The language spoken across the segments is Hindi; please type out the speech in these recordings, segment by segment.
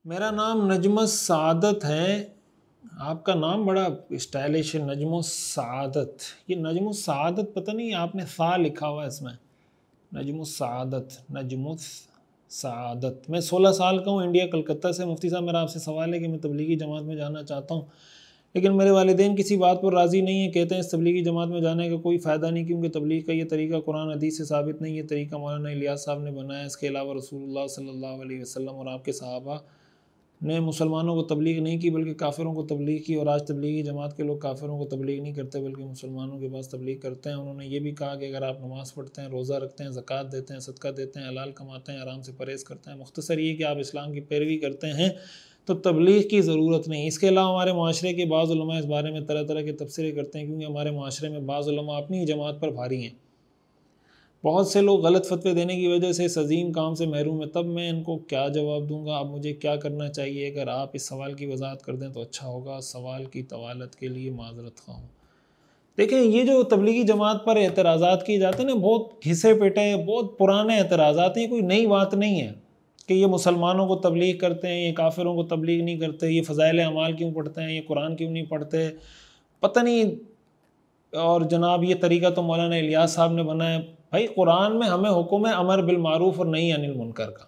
मेरा नाम नजमुस सादत है। आपका नाम बड़ा स्टाइलिश है, नजमुस सादत। ये नजमुस सादत पता नहीं आपने सा लिखा हुआ है इसमें। नजमुस सादत, नजमुस सादत। मैं 16 साल का हूँ, इंडिया कलकत्ता से। मुफ्ती साहब, मेरा आपसे सवाल है कि मैं तबलीगी जमात में जाना चाहता हूँ, लेकिन मेरे वालिदैन किसी बात पर राज़ी नहीं है। कहते हैं इस तबलीगी जमात में जाने का कोई फ़ायदा नहीं, क्योंकि तबलीग का ये तरीका कुरान हदीस से साबित नहीं है। तरीका मौलाना इलियास साहब ने बनाया। इसके अलावा रसूलुल्लाह सल्लल्लाहु अलैहि वसल्लम और आपके सहाबा ने मुसलमानों को तबलीग नहीं की, बल्कि काफिरों को तबलीग की। और आज तबलीगी जमात के लोग काफिरों को तबलीग नहीं करते, बल्कि मुसलमानों के पास तबलीग करते हैं। उन्होंने ये भी कहा कि अगर आप नमाज़ पढ़ते हैं, रोज़ा रखते हैं, ज़कात देते हैं, सदका देते हैं, हलाल कमाते हैं, आराम से परहेज़ करते हैं, मुख्तसर ये कि आप इस्लाम की पैरवी करते हैं, तो तबलीग की ज़रूरत नहीं। इसके अलावा हमारे माशरे के बाज़ उलमा इस बारे में तरह तरह के तबसरे करते हैं, क्योंकि हमारे माशरे में बाज़ उलमा अपनी ही जमात पर भारी हैं। बहुत से लोग गलत फतवे देने की वजह से इस अजीम काम से महरूम है। तब मैं इनको क्या जवाब दूंगा? अब मुझे क्या करना चाहिए? अगर आप इस सवाल की वजाहत कर दें तो अच्छा होगा। सवाल की तवालत के लिए माजरत ख़्वाह हूँ। देखें, ये जो तबलीगी जमात पर एतराज़ात किए जाते हैं ना, बहुत घिसे पिटे, बहुत पुराने एतराज़ात हैं। कोई नई बात नहीं है कि ये मुसलमानों को तबलीग करते हैं, ये काफिरों को तबलीग नहीं करते, ये फ़ज़ाइल अमाल क्यों पढ़ते हैं, ये कुरान क्यों नहीं पढ़ते, पता नहीं। और जनाब, ये तरीका तो मौलाना इलियास साहब ने बनाया। भाई, कुरान में हमें हुक्म है अमर बिल मारूफ और नहीं अनिल मुनकर का।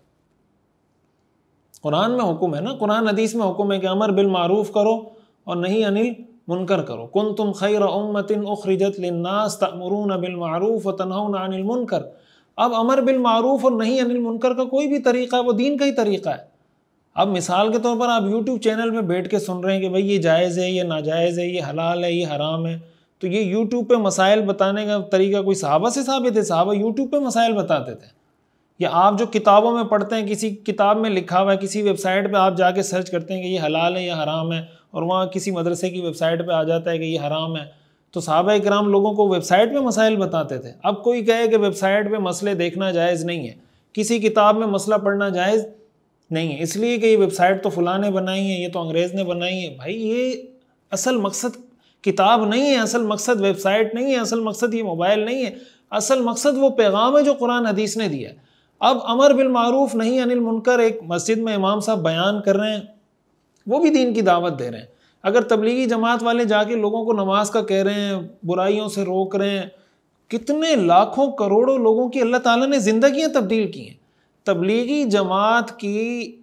कुरान में हुक्म है ना, कुरान हदीस में हुक्म है कि अमर बिल मारूफ करो और नहीं अनिल मुनकर करो। कुंतुम खैरा उम्मतिन उखरिजत लिन्नास तअमुरून बिल मारूफ व तनहौना अनिल मुनकर। अब अमर बिल मारूफ और नहीं अनिल मुनकर का कोई भी तरीका है, वो दीन का ही तरीका है। अब मिसाल के तौर पर आप यूट्यूब चैनल में बैठ के सुन रहे हैं कि भाई ये जायज़ है, ये नाजायज़ है, ये हलाल है, ये हराम है, तो ये यूट्यूब पे मसाइल बताने का तरीका कोई सहाबा से साबित है? सहाबा यूट्यूब पे मसाइल बताते थे? या आप जो किताबों में पढ़ते हैं, किसी किताब में लिखा हुआ है, किसी वेबसाइट पे आप जाके सर्च करते हैं कि ये हलाल है या हराम है, और वहाँ किसी मदरसे की वेबसाइट पे आ जाता है कि ये हराम है, तो सहाबा इकराम लोगों को वेबसाइट पे मसाइल बताते थे। अब कोई कहे कि वेबसाइट पे मसले देखना जायज़ नहीं है, किसी किताब में मसला पढ़ना जायज़ नहीं है, इसलिए कि ये वेबसाइट तो फलां ने बनाई है, ये तो अंग्रेज़ ने बनाई है। भाई, ये असल मकसद किताब नहीं है, असल मकसद वेबसाइट नहीं है, असल मकसद ये मोबाइल नहीं है। असल मकसद वो पैगाम है जो कुरान हदीस ने दिया है। अब अमर बिल मारूफ नहीं अनिल मुनकर, एक मस्जिद में इमाम साहब बयान कर रहे हैं, वो भी दीन की दावत दे रहे हैं। अगर तबलीगी जमात वाले जाके लोगों को नमाज का कह रहे हैं, बुराइयों से रोक रहे हैं, कितने लाखों करोड़ों लोगों की अल्लाह ताला ने ज़िंदगियाँ तब्दील की हैं। तबलीगी जमात की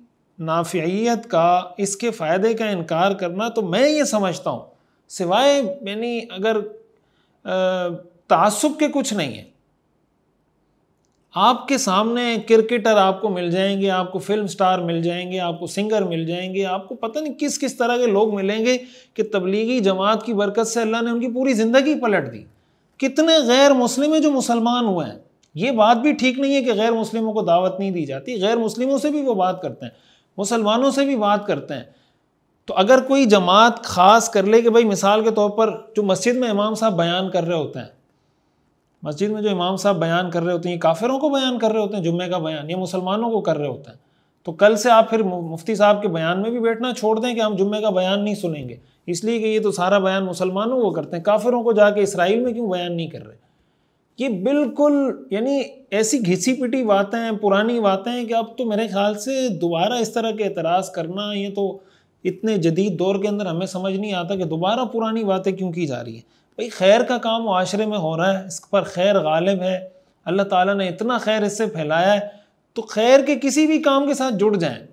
नाफ़ियत का, इसके फ़ायदे का इनकार करना, तो मैं ये समझता हूँ सिवाय यानी अगर तासुब के कुछ नहीं है। आपके सामने क्रिकेटर आपको मिल जाएंगे, आपको फिल्म स्टार मिल जाएंगे, आपको सिंगर मिल जाएंगे, आपको पता नहीं किस किस तरह के लोग मिलेंगे कि तबलीगी जमात की बरकत से अल्लाह ने उनकी पूरी ज़िंदगी पलट दी। कितने गैर मुस्लिम हैं जो मुसलमान हुए हैं। ये बात भी ठीक नहीं है कि गैर मुस्लिमों को दावत नहीं दी जाती। गैर मुस्लिमों से भी वो बात करते हैं, मुसलमानों से भी बात करते हैं। तो अगर कोई जमात ख़ास कर ले कि भाई, मिसाल के तौर पर जो मस्जिद में इमाम साहब बयान कर रहे होते हैं, मस्जिद में जो इमाम साहब बयान कर रहे होते हैं, ये काफिरों को बयान कर रहे होते हैं, जुम्मे का बयान, ये मुसलमानों को कर रहे होते हैं, तो कल से आप फिर मुफ्ती साहब के बयान में भी बैठना छोड़ दें कि हम जुम्मे का बयान नहीं सुनेंगे, इसलिए कि ये तो सारा बयान मुसलमानों को करते हैं, काफिरों को जाके इसराइल में क्यों बयान नहीं कर रहे। ये बिल्कुल यानी ऐसी घिसी पिटी बातें, पुरानी बातें हैं कि अब तो मेरे ख्याल से दोबारा इस तरह के एतराज़ करना, ये तो इतने जदीद दौर के अंदर हमें समझ नहीं आता कि दोबारा पुरानी बातें क्यों की जा रही है। भाई, खैर का काम माशरे में हो रहा है, इस पर खैर गालिब है, अल्लाह ताला ने इतना खैर इससे फैलाया है, तो खैर के किसी भी काम के साथ जुड़ जाएं।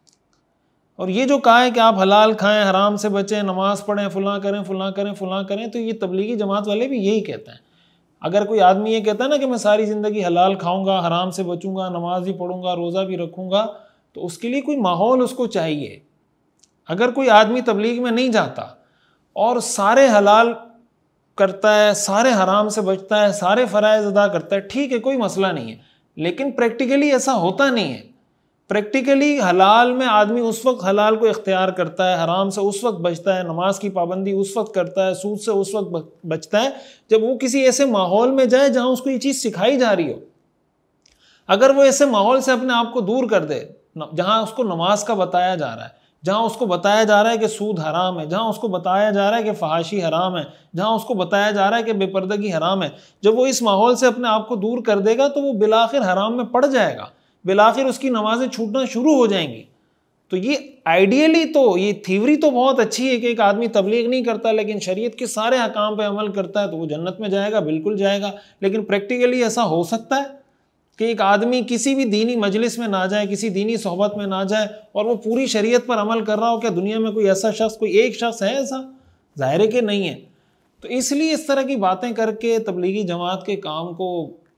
और ये जो कहा है कि आप हलाल खाएं, हराम से बचें, नमाज़ पढ़ें, फलां करें, फलां करें, फलां करें, तो ये तबलीगी जमात वाले भी यही कहते हैं। अगर कोई आदमी ये कहता है ना कि मैं सारी ज़िंदगी हलाल खाऊंगा, हराम से बचूंगा, नमाज भी पढ़ूंगा, रोज़ा भी रखूंगा, तो उसके लिए कोई माहौल उसको चाहिए। अगर कोई आदमी तबलीग में नहीं जाता और सारे हलाल करता है, सारे हराम से बचता है, सारे फ़राइज़ अदा करता है, ठीक है, कोई मसला नहीं है, लेकिन प्रैक्टिकली ऐसा होता नहीं है। प्रैक्टिकली हलाल में आदमी उस वक्त हलाल को इख्तियार करता है, हराम से उस वक्त बचता है, नमाज की पाबंदी उस वक्त करता है, सूद से उस वक्त बचता है जब वो किसी ऐसे माहौल में जाए जहाँ उसको ये चीज़ सिखाई जा रही हो। अगर वो ऐसे माहौल से अपने आप को दूर कर दे जहाँ उसको नमाज का बताया जा रहा है, जहाँ उसको बताया जा रहा है कि सूद हराम है, जहाँ उसको बताया जा रहा है कि फहाशी हराम है, जहाँ उसको बताया जा रहा है कि बेपर्दगी हराम है, जब वो इस माहौल से अपने आप को दूर कर देगा तो वो बिलाखिर हराम में पड़ जाएगा, बिलाखिर उसकी नमाजें छूटना शुरू हो जाएंगी। तो ये आइडियली तो ये थ्योरी तो बहुत अच्छी है कि एक आदमी तबलीग नहीं करता लेकिन शरीयत के सारे अहकाम पे अमल करता है तो वो जन्नत में जाएगा, बिल्कुल जाएगा। लेकिन प्रैक्टिकली ऐसा हो सकता है कि एक आदमी किसी भी दीनी मजलिस में ना जाए, किसी दीनी सोहबत में ना जाए और वो पूरी शरीयत पर अमल कर रहा हो? क्या दुनिया में कोई ऐसा शख्स, कोई एक शख्स है ऐसा? ज़ाहिर है कि नहीं है। तो इसलिए इस तरह की बातें करके तबलीगी जमात के काम को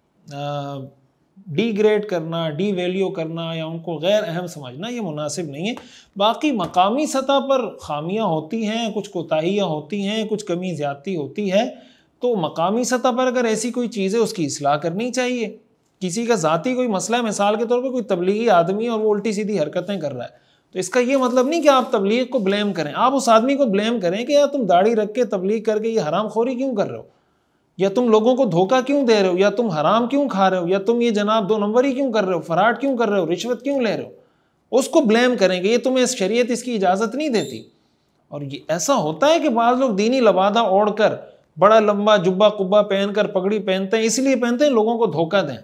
डिग्रेड करना, डी वैल्यू करना या उनको गैर अहम समझना ये मुनासिब नहीं है। बाकी मकामी सतह पर खामियां होती हैं, कुछ कोताहियाँ होती हैं, कुछ कमी ज़्यादती होती है, तो मकामी सतह पर अगर ऐसी कोई चीज़ है उसकी इस्लाह करनी चाहिए। किसी का ज़ाती कोई मसला है, मिसाल के तौर पर कोई तबलीगी आदमी और वो उल्टी सीधी हरकतें कर रहा है, तो इसका ये मतलब नहीं कि आप तबलीग को ब्लेम करें। आप उस आदमी को ब्लेम करें कि यार तुम दाढ़ी रख के तबलीग करके ये हराम खोरी क्यों कर रहे हो, या तुम लोगों को धोखा क्यों दे रहे हो, या तुम हराम क्यों खा रहे हो, या तुम ये जनाब 2 नंबरी क्यों कर रहे हो, फराड क्यों कर रहे हो, रिश्वत क्यों ले रहे हो, उसको ब्लेम करेंगे। ये तुम्हें शरीयत इसकी इजाज़त नहीं देती। और ये ऐसा होता है कि बाज़ लोग दीनी लबादा ओढ़ कर, बड़ा लंबा जुब्बा कुब्बा पहनकर, पगड़ी पहनते हैं, इसलिए पहनते हैं लोगों को धोखा दें,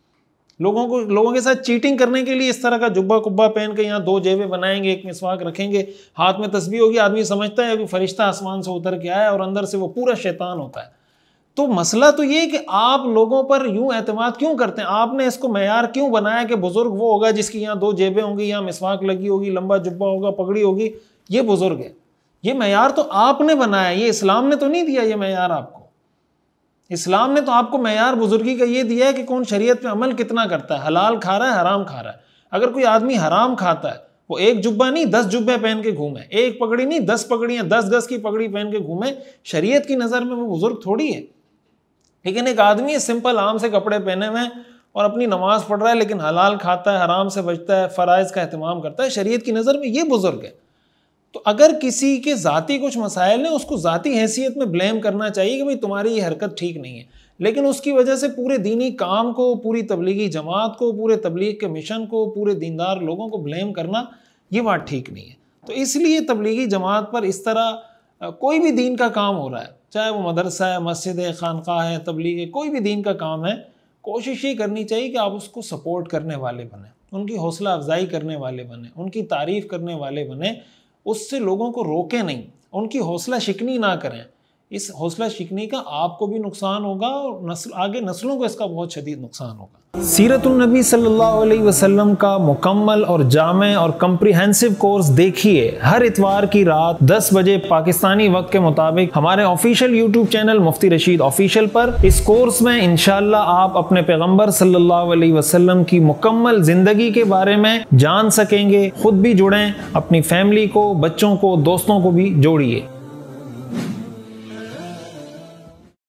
लोगों के साथ चीटिंग करने के लिए इस तरह का जुब्बा कुब्बा पहन के यहाँ 2 जेबें बनाएंगे, एक मिसवाक रखेंगे, हाथ में तस्बीह होगी, आदमी समझता है अभी फरिश्ता आसमान से उतर के आया और अंदर से वो पूरा शैतान होता है। तो मसला तो ये है कि आप लोगों पर यूं एतमाद क्यों करते हैं? आपने इसको मेयार क्यों बनाया कि बुजुर्ग वो होगा जिसकी यहाँ 2 जेबें होंगी, यहाँ मिसवाक लगी होगी, लंबा जुब्बा होगा, पगड़ी होगी, ये बुजुर्ग है? ये मेयार तो आपने बनाया, ये इस्लाम ने तो नहीं दिया ये मेयार आपको। इस्लाम ने तो आपको मेयार बुजुर्गी का ये दिया है कि कौन शरीयत पे अमल कितना करता है, हलाल खा रहा है, हराम खा रहा है। अगर कोई आदमी हराम खाता है, वो 1 जुब्बा नहीं 10 जुब्बे पहन के घूमे, 1 पगड़ी नहीं 10 पगड़ियाँ, 10 गज की पगड़ी पहन के घूमे, शरीयत की नज़र में वो बुजुर्ग थोड़ी है। लेकिन एक आदमी सिंपल आम से कपड़े पहने हुए और अपनी नमाज पढ़ रहा है, लेकिन हलाल खाता है, हराम से बचता है, फ़राइज़ का एहतमाम करता है, शरीयत की नज़र में ये बुजुर्ग है। तो अगर किसी के ज़ाती कुछ मसाइल हैं, उसको ज़ाती हैसियत में ब्लेम करना चाहिए कि भाई तुम्हारी ये हरकत ठीक नहीं है, लेकिन उसकी वजह से पूरे दीनी काम को, पूरी तबलीगी जमात को, पूरे तबलीग के मिशन को, पूरे दीनदार लोगों को ब्लेम करना ये बात ठीक नहीं है। तो इसलिए तबलीगी जमात पर इस तरह कोई भी दीन का काम हो रहा है, चाहे वो मदरसा है, मस्जिद है, खानका है, तबलीग है, कोई भी दीन का काम है, कोशिश ये करनी चाहिए कि आप उसको सपोर्ट करने वाले बने, उनकी हौसला अफजाई करने वाले बने, उनकी तारीफ़ करने वाले बने, उससे लोगों को रोके नहीं, उनकी हौसला शिकनी ना करें। इस हौसला शिकनी का आपको भी नुकसान होगा और आगे नस्लों को इसका बहुत शदीद नुकसान होगा। सीरतुन नबी सल्लल्लाहु अलैहि वसल्लम का मुकम्मल और जामे और कम्प्रिहेंसिव कोर्स देखिए हर इतवार की रात 10 बजे पाकिस्तानी वक्त के मुताबिक हमारे official YouTube channel Mufti Rashid official पर। इस कोर्स में इंशाअल्लाह आप अपने पैगंबर सल्लल्लाहु अलैहि वसल्लम की मुकम्मल जिंदगी के बारे में जान सकेंगे। खुद भी जुड़ें, अपनी फैमिली को, बच्चों को, दोस्तों को भी जोड़िए।